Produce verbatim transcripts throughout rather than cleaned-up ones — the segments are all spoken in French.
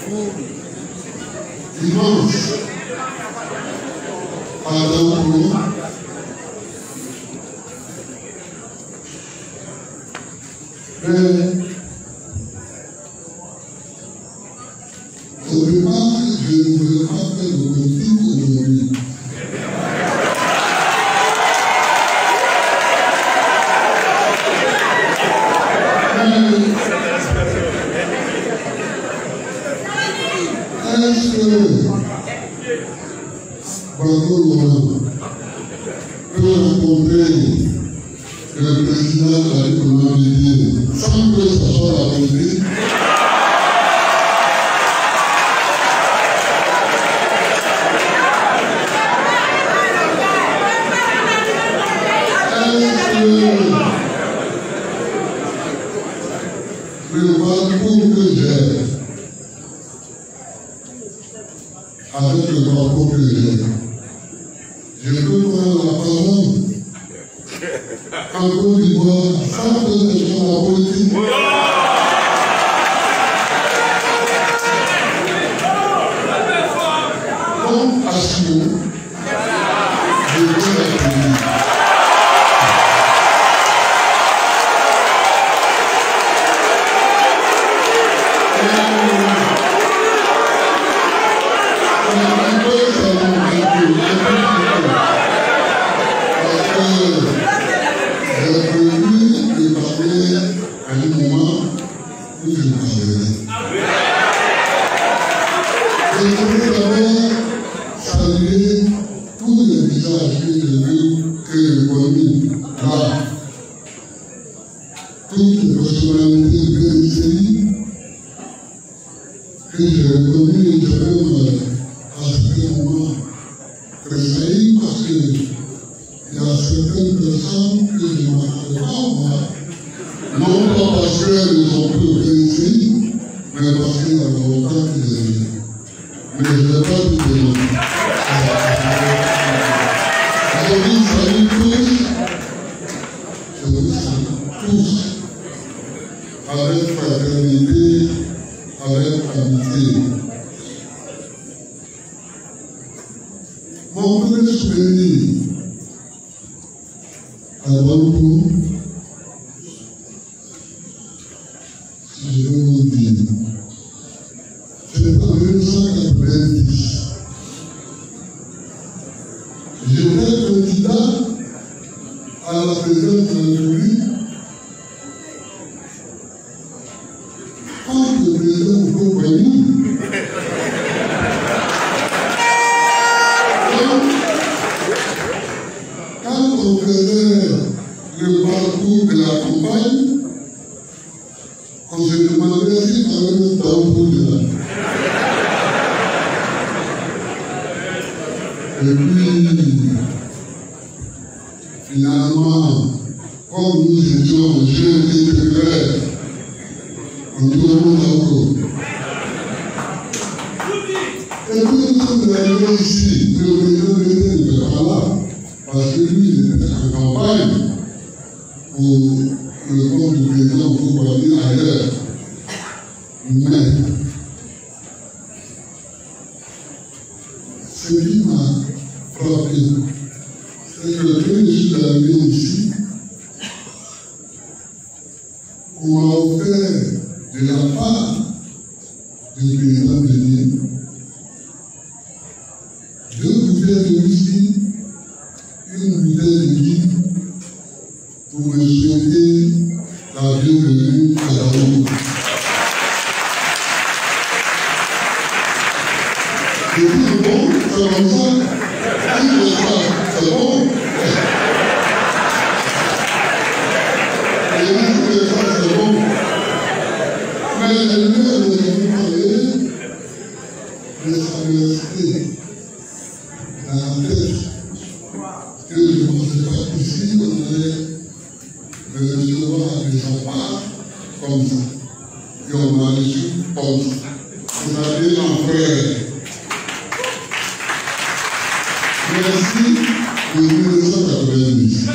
immense pardon pour nous. Mais au départ, je ne voulais pas faire de politique aujourd'hui. Est-ce que Bravo Laurent peut rencontrer le président de la République sans que ce soit la politique? Le parcours que j'ai, avec le parcours que j'ai, je peux prendre la parole en Côte d'Ivoire sans que ce soit la politique. Donc, à ce moment, je peux la politique. Que j'ai reconnu et je même à certains moments tressailli parce qu'il y a certaines personnes que je ne m'attendais pas à voir. Non pas parce qu'elles ont pu réussir, mais parce qu'il y a longtemps que j'ai vu. Mais je n'ai pas pu demander. Je vous salue tous. Je vous salue tous. Avec fraternité. Avec amitié. Mon premier souvenir, avant tout, si je vais vous dire, c'était en mille neuf cent quatre-vingt-dix. J'étais candidat à la présidence de la République. Quand le président Koubani, quand on faisait le parcours de la campagne, on se demandait si on avait le temps pour là. Et puis, finalement, comme nous étions jeunes et précaires, on tout le monde a encore. Et puis nous sommes arrivés ici, le président n'était pas là, parce que lui, il était en campagne pour le compte du président Koubani ailleurs. Mais, ce qui m'a frappé, c'est que quand je suis arrivé ici, on m'a offert de la part du président de l'I deux bouteilles de whisky, une bouteille de guide pour me souhaiter la bienvenue à la route. Je dis bon, c'est comme ça. Si je sais pas, c'est bon. Et là, c'est ça, c'est bon. Mais le lieu où j'ai parlé de sa université, dans la tête, que je ne pensais pas ici, on allait me recevoir avec sa part comme ça. Et on m'a reçu comme ça. Vous avez un frère. Merci de mille neuf cent quatre-vingt-dix.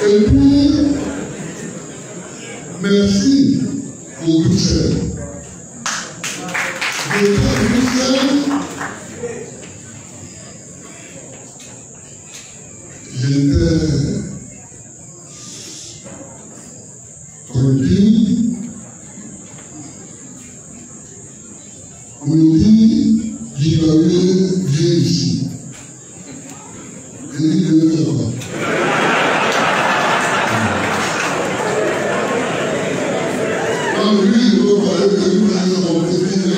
Et puis, merci au Bruxelles. L'État de Bruxelles, j'étais tranquille. On me dit, j'y avais viens ici. Je dis, je ne sais pas. Quand lui, il veut parler de lui, il va mon petit.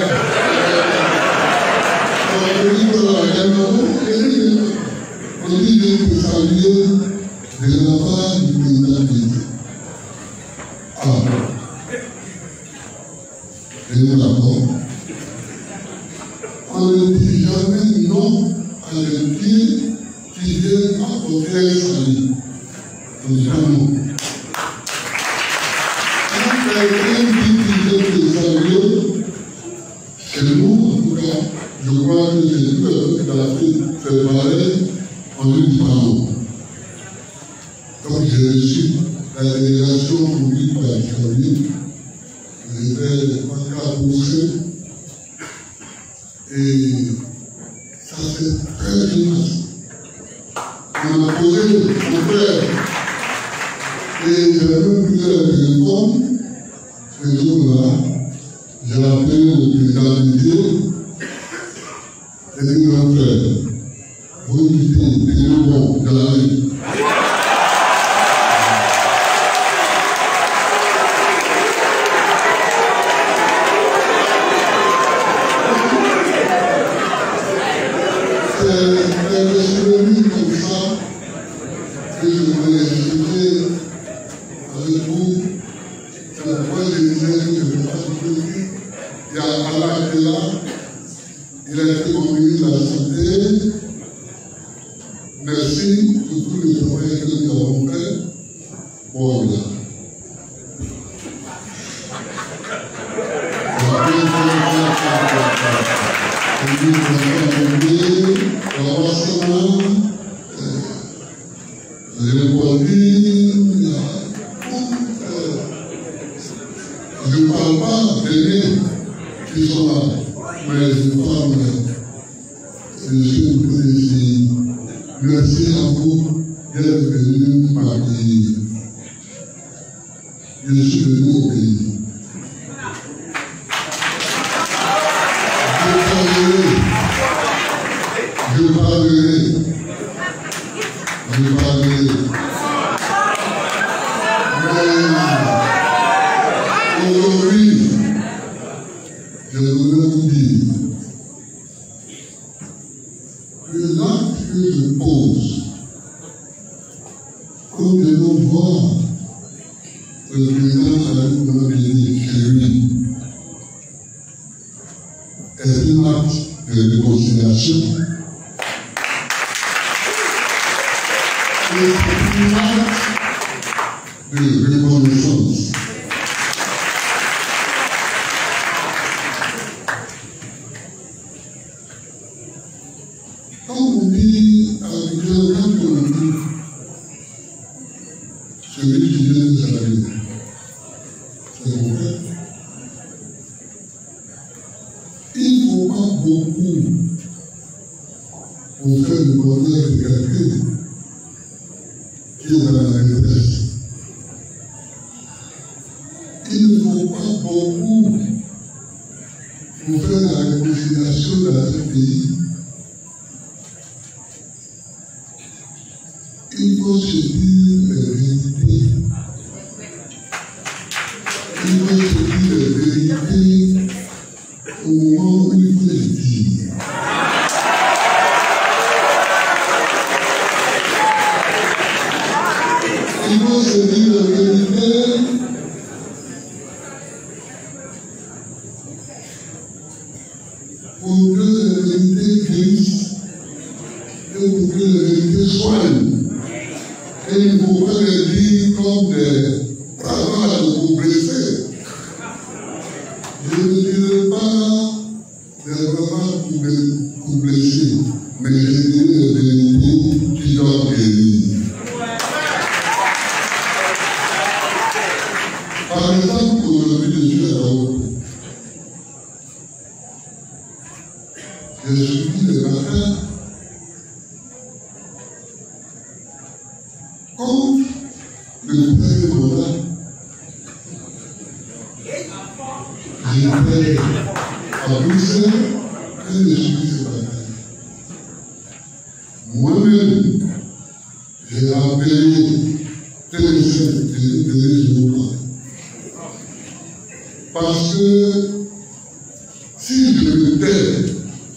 On dit, je peux saluer de la part du président d'État. Ah, je dis d'accord. On ne dit jamais non à un pied qui vient apporter un salut. On dit non. Quand quelqu'un dit qu'il vient te saluer, chez nous, en tout cas, je crois que c'est tout le peuple qui a fait préparer, on lui dit pardon. Donc j'ai reçu la délégation conduite par Caroline. J'étais en Bruxelles. Et ça s'est très bien passé. On a posé mon frère. Et j'ai même pris le téléphone. Ce jour-là, j'ai appelé le président Didier. Et dit, mon frère, vous dites, c'est bon, j'arrive. Merci pour tous les travail que nous avons fait. Bon, là. Je ne parle pas des liens qui sont là, mais je parle de ceux qui sont ici. Merci à vous d'être venus m'accueillir. Je suis venu au pays. Je parlerai. Je parlerai. Mais aujourd'hui, je voudrais vous dire que l'acte que je pose, comme je veux voir le président Salut Boulay chez lui, est un acte de réconciliation. Et c'est un acte de reconnaissance. Quand on dit à quelqu'un, quand on dit celui qui vient de saluer, c'est mon frère. Il ne faut pas beaucoup pour faire le bonheur de quelqu'un qui est dans la détresse. Il ne faut pas beaucoup pour faire la réconciliation dans ce pays. Il faut se dire les vérités. Il faut se dire les vérités au moment où il faut les dire. Il faut se dire les vérités pour que les vérités guérissent et pour que les vérités soignent. Et il ne faut pas les dire comme des bravages pour blesser. Je ne dirai pas des bravages pour blesser, mais je dirai les vérités qui doivent guérir. contre le premier mandat, j'étais à Bruxelles quand je suis ce bataille. Moi-même, j'ai appelé télévision de réseau. Parce que si je me tais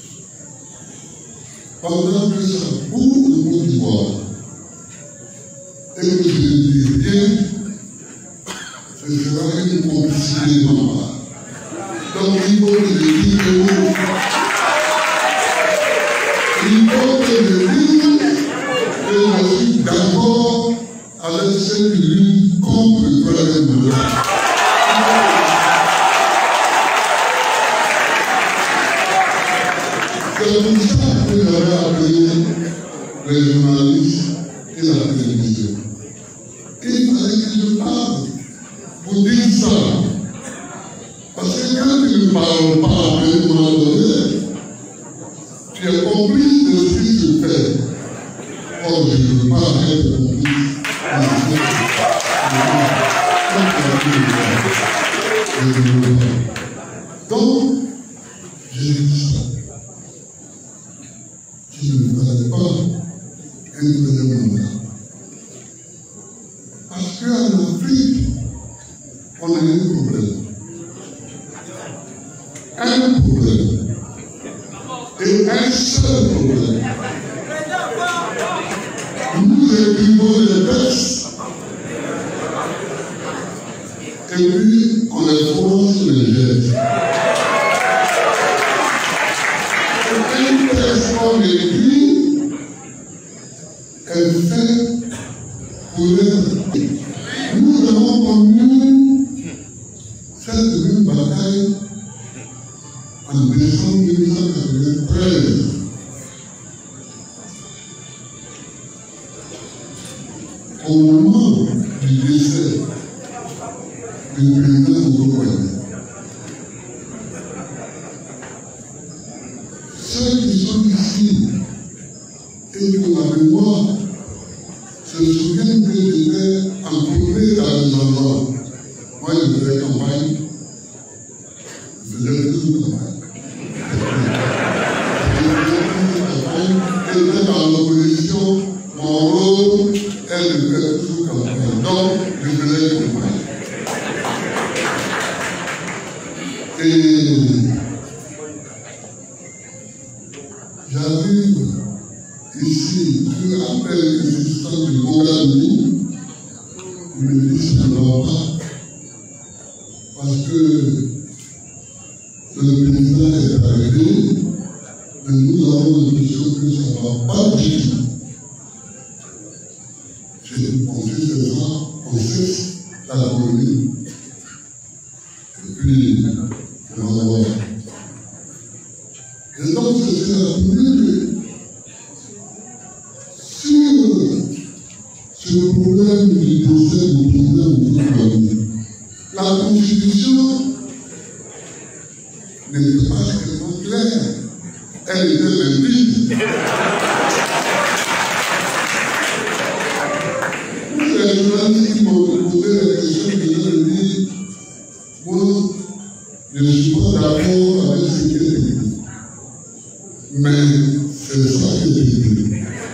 pendant que ça boue le Côte d'Ivoire et que je ne dis rien, ce sera une complicité de ma part. Donc il faut que je dise que vous, il faut que je dise que je suis d'accord avec cette lutte contre le problème de l'art. C'est pour ça que j'avais appelé les journalistes et la télévision. Il fallait que je parle pour dire ça. Parce que quand tu ne parles pas à un moment donné, tu es complice de ce qui se fait. Or, je ne veux pas être complice de ce qui se fait. Donc, j'ai dit ça. Je ne fallait pas un deuxième mandat. Parce qu'en Afrique, on a un problème. Un problème. Et un seul problème. Nous écrivons les textes. Et puis, on les force les gestes. Un texte qu'on écrit, elle fait pour elle. Nous avons connu cette même bataille en décembre mille neuf cent quatre-vingt-treize. Au moment du décès du président Okoye, ceux qui sont ici et qui ont la mémoire se souviennent que j'étais entouré dans les endroits. Moi, je faisais campagne, je faisais toute campagne. Je faisais dans l'opposition, mon rôle est de faire toute campagne. Donc, je faisais campagne. Et j'arrive ici, après l'existence du Ouagadougou, il me dit ça ne va pas, parce que le président est arrivé, mais nous avons l'impression que ça ne va pas du tout. J'ai pensé c'est ça, on cesse la colonie. Et puis, on va voir. Et donc, c'était la première. Sur le problème du décès du président Okoye, la Constitution n'était pas extrêmement claire. Elle était limpide. Les journalistes qui m'ont posé la question, je leur ai dit, moi, je ne suis pas d'accord avec ce qui est écrit. Mais c'est ça qui est écrit.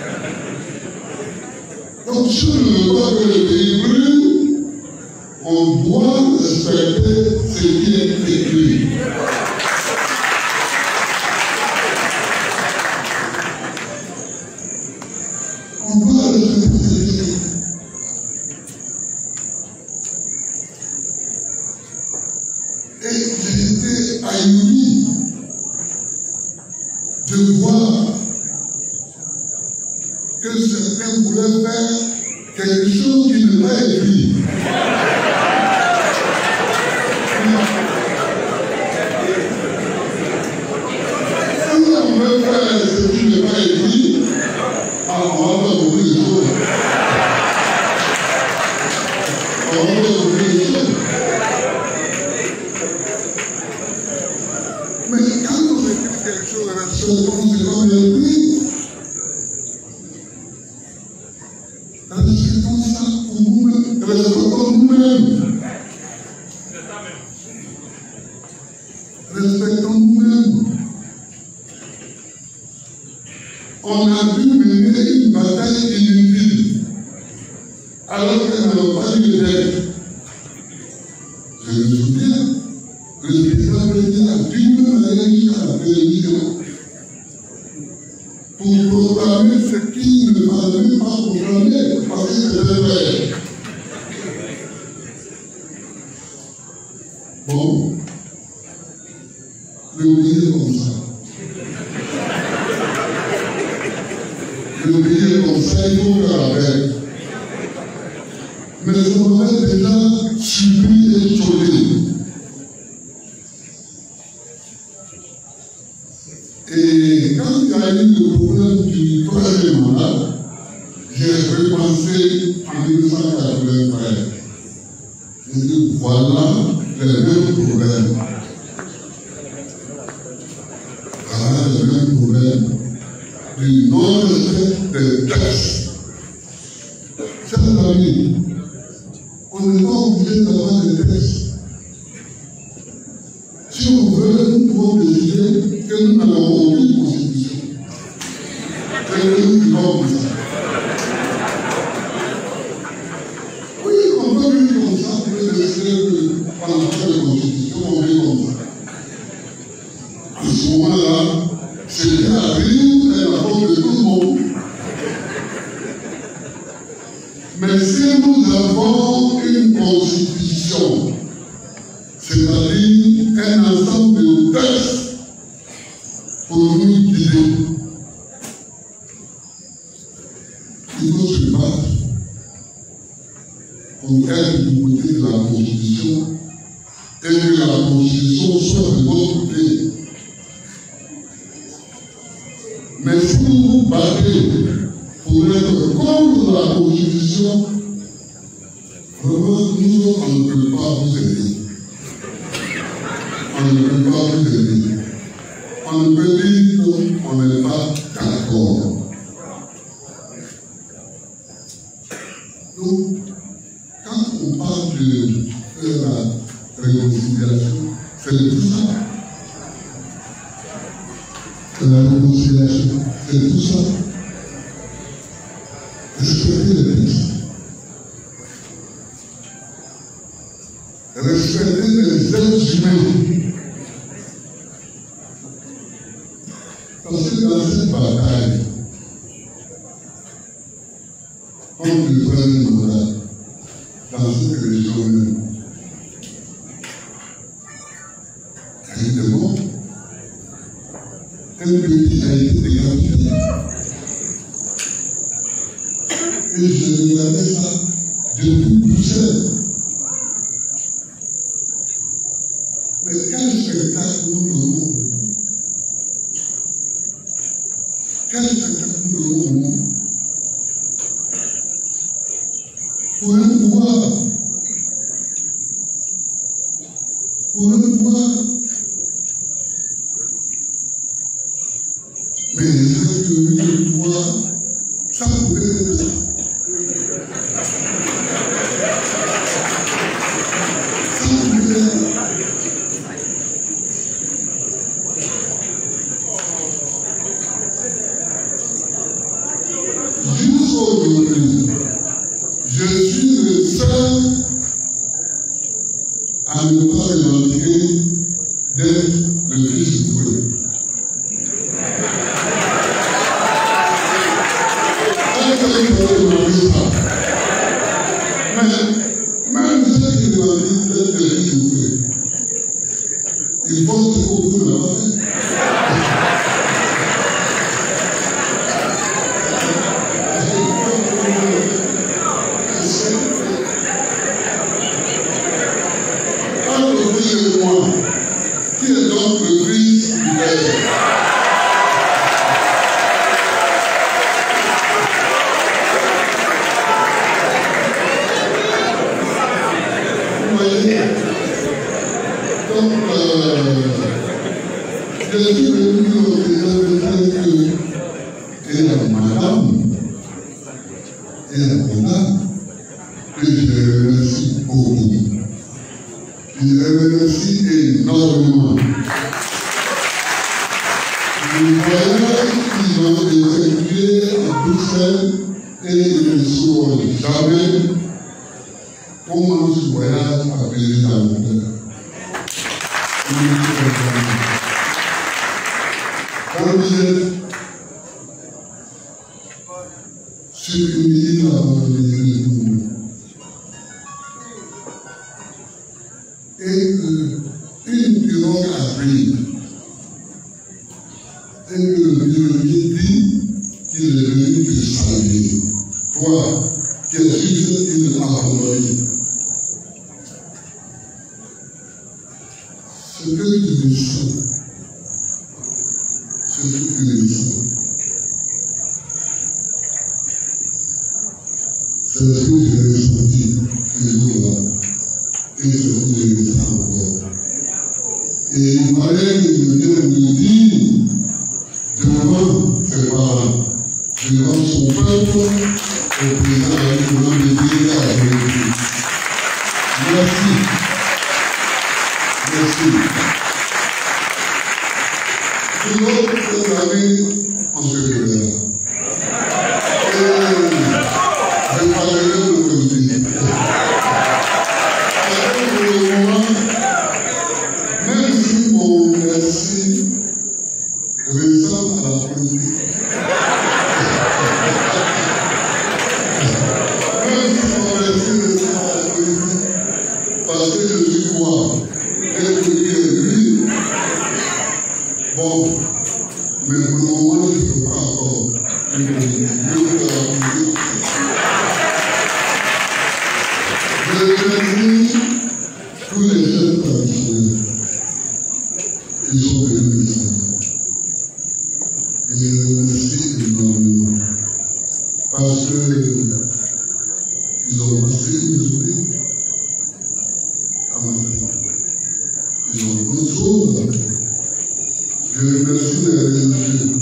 Donc, si on ne veut pas que le pays brûle, on doit respecter ce qui est écrit. On doit respecter ce qui est écrit. Et j'ai été ahuri de voir que certains voulaient faire quelque chose qui n'est pas écrit. Si on veut faire ce qui n'est pas écrit, alors on va faire beaucoup de choses. On va faire beaucoup de choses. Mais quand on écrit quelque chose, c'est comme c'est pas bien écrit. respectons ça pour nous-mêmes, respectons nous-mêmes. Respectons nous-mêmes. On a dû mener une bataille inutile, alors qu'elle n'a pas eu d'aide. Je me souviens, le président président a dû me aller jusqu'à la télévision pour proclamer ce qu'il ne fallait même pas proclamer, parce que c'était vrai. Bon, le oublier comme ça. Le oublier comme ça, il faut faire avec. Mais je m'avais déjà subi et choqué. Et quand il y a eu le problème du troisième mandat, j'ai repensé en mille neuf cent quatre-vingt-treize. J'ai dit, voilà les mêmes problèmes. Voilà les mêmes problèmes du non-respect des textes. Chers amis, on n'est pas obligé d'avoir des textes. Si on veut, nous pouvons décider que nous n'avons aucune constitution. Et que nous vivons comme ça. Oui, on peut vivre comme ça, on peut décider qu'on n'a pas de constitution, on vit comme ça. À ce moment-là, c'est la vie et la faute de tout le monde. Mais si nous avons une constitution, c'est-à-dire un ensemble de textes pour nous guider, il faut se battre pour être du côté de la Constitution et que la Constitution soit de votre côté. Mais si vous vous battez pour être contre la Constitution, vraiment, nous, on ne peut pas vous aider. On ne peut pas vous aider. On ne peut dire qu'on n'est pas d'accord. Donc, quand on parle de faire la réconciliation, c'est tout ça. La réconciliation, c'est tout ça. Respecter les textes. Respecter les êtres humains. Parce que dans cette bataille, contre le troisième mandat, dans cette région même, il y a eu des morts. Un petit a été décapité. Et je regardais ça depuis Bruxelles. Mais quel spectacle nous donnons? Quel spectacle nous donnons? Pour un pouvoir, pour un pouvoir, mais est-ce que le pouvoir, ça pourrait être ça? Ça pourrait être ça. Jusqu'aujourd'hui, je suis le seul à ne pas revendiquer d'être le fils de Dieu. Mais même ceux qui revendiquent d'être le fils de Dieu, ils pensent qu'au bout de la bataille. Et je les remercie beaucoup. Je les remercie énormément. Le voyage qu'ils ont effectué à Bruxelles et ils ne sauront jamais comment ce voyage a payé dans mon cœur. Quand vous êtes sur une île avant de venir pour nous, et qu'une pirogue arrive, et que le biologie dit qu'il est venu te saluer. Toi, qui es sur cette île abandonnée, ce que tu me sens, ce que tu me sens, c'est ce que j'ai ressenti ce jour-là, et ce que je ressens encore. Et il fallait que je vienne me dire devant ses parents, devant son peuple, au président devant le dire à Jésus. Merci. Merci. Tout l'autre, cette année, on se réveillera. Et je parlerai de politique. Pour le moment, même si mon merci ressemble à la politique, même si mon merci ressemble à la politique, parce que je suis moi, et que lui est lui, bon, mais pour le moment, je ne peux pas encore une politique. Je veux que la politique. Je remercie tous les jeunes traditionnels qui sont venus ici. Et je les remercie énormément parce qu'ils ont passé une journée à ma vie. Ils ont d'autres choses à faire. Je remercie les religieux.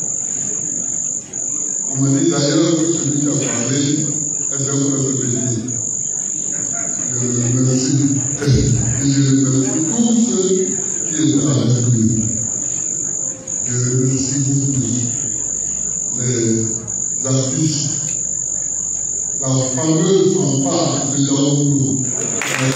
On m'a dit d'ailleurs que celui qui a parlé était un peu béni. Je les remercie. Et je remercie tous ceux qui étaient avec lui. Je remercie vous tous, les artistes, la fameuse fanfare de Yaoundou. La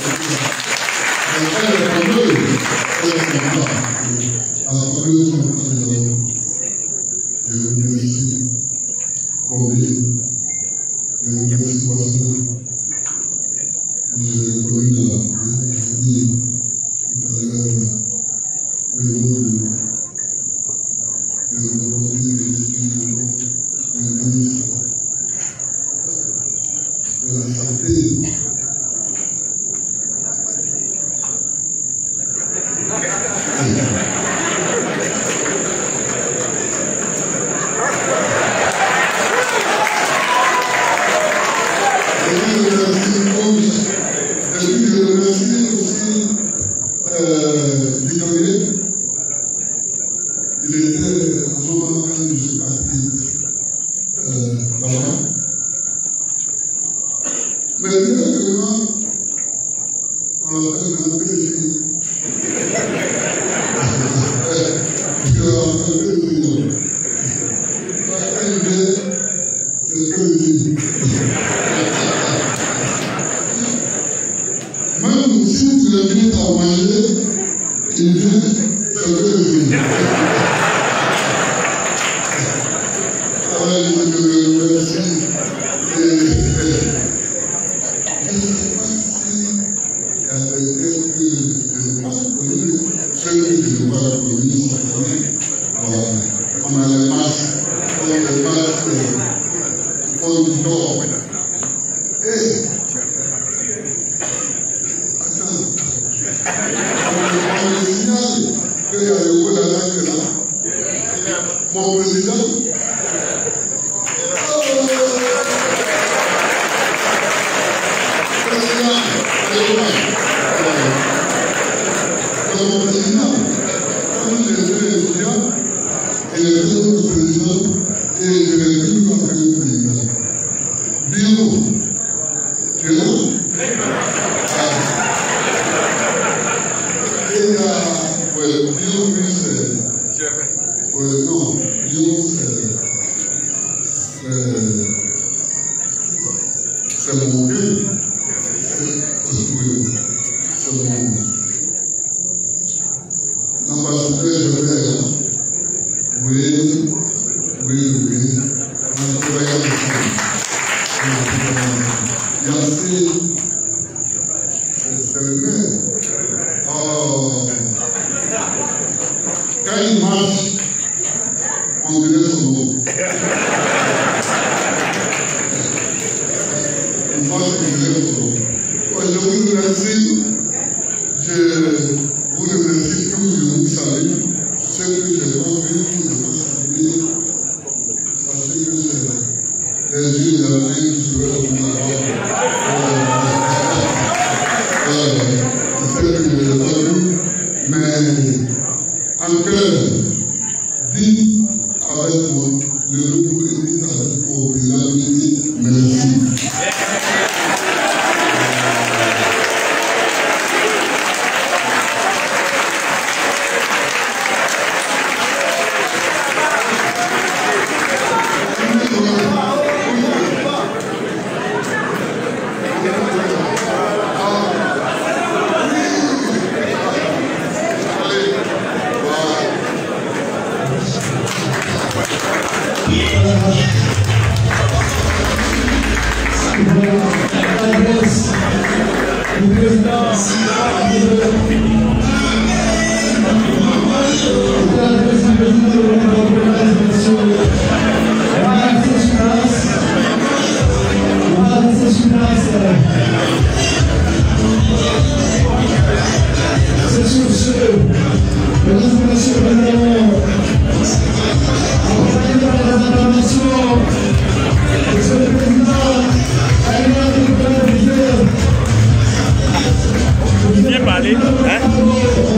fameuse fanfare, la fameuse fanfare de Yaoundou. Je remercie Combien, je remercie Boisson. Je connais la, je dis tout à l'heure le nom de le nom de le ministre de la santé. Même si tu l'invites à manger, il dit ce que je dis. Alors, je te remercie. Et je ne sais pas si il y a quelqu'un c'est mon Dieu. C'est mon l'ambassadeur général. Oui, oui, oui. Il y a assez. C'est le maire. Oh. Quand il marche, on dirait son nom. Il marche, on dirait son nom. Je vous remercie. Je vous remercie tous, je vous salue. Ce que je n'ai pas vu, je n'ai pas salué. Sachez que c'est les yeux de la vie qui seraient au bout C'est ce que je n'ai pas vu. Mais en cœur, dites avec moi, le groupe et dites avec moi, dites merci. Gracias.